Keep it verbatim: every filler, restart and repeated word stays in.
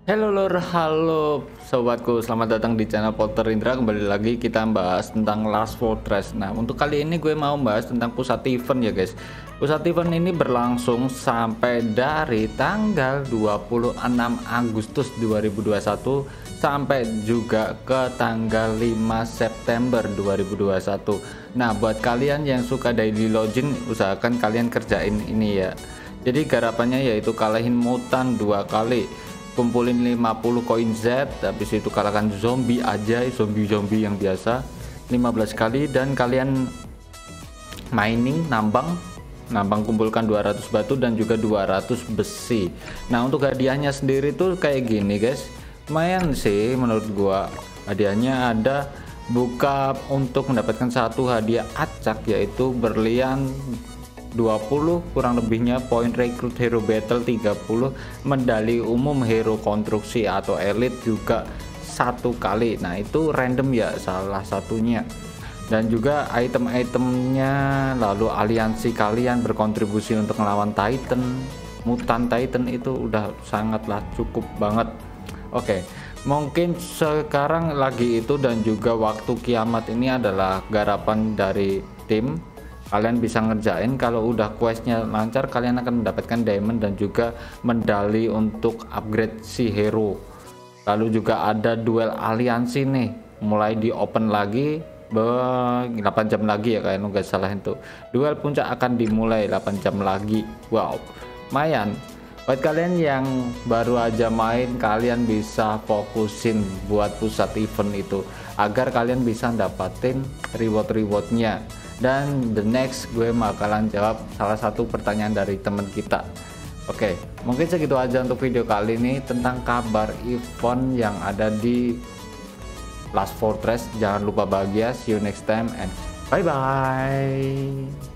Halo lor, halo sobatku, selamat datang di channel Porter Indra. Kembali lagi kita bahas tentang Last Fortress. Nah, untuk kali ini gue mau bahas tentang pusat event ya guys. Pusat event ini berlangsung sampai dari tanggal dua puluh enam Agustus dua ribu dua puluh satu sampai juga ke tanggal lima September dua ribu dua puluh satu. Nah, buat kalian yang suka daily login, usahakan kalian kerjain ini ya. Jadi garapannya yaitu kalahin mutan dua kali, kumpulin lima puluh koin Z, habis itu kalahkan zombie aja, zombie-zombie yang biasa lima belas kali, dan kalian mining, nambang nambang kumpulkan dua ratus batu dan juga dua ratus besi. Nah, untuk hadiahnya sendiri tuh kayak gini guys, lumayan sih menurut gua. Hadiahnya ada buka untuk mendapatkan satu hadiah acak, yaitu berlian dua puluh, kurang lebihnya poin rekrut hero battle tiga puluh, medali umum hero konstruksi atau elite juga satu kali. Nah, itu random ya salah satunya, dan juga item-itemnya, lalu aliansi kalian berkontribusi untuk melawan Titan, mutan Titan, itu udah sangatlah cukup banget. Oke, mungkin sekarang lagi itu dan juga waktu kiamat ini adalah garapan dari tim. Kalian bisa ngerjain, kalau udah questnya lancar kalian akan mendapatkan diamond dan juga medali untuk upgrade si hero. Lalu juga ada duel aliansi nih, mulai di open lagi delapan jam lagi ya, kalian nggak salah itu. Duel puncak akan dimulai delapan jam lagi. Wow, lumayan. Buat kalian yang baru aja main, kalian bisa fokusin buat pusat event itu agar kalian bisa dapatin reward-rewardnya. Dan the next gue bakalan jawab salah satu pertanyaan dari teman kita. Oke, mungkin segitu aja untuk video kali ini tentang kabar event yang ada di Last Fortress. Jangan lupa bahagia, see you next time and bye bye.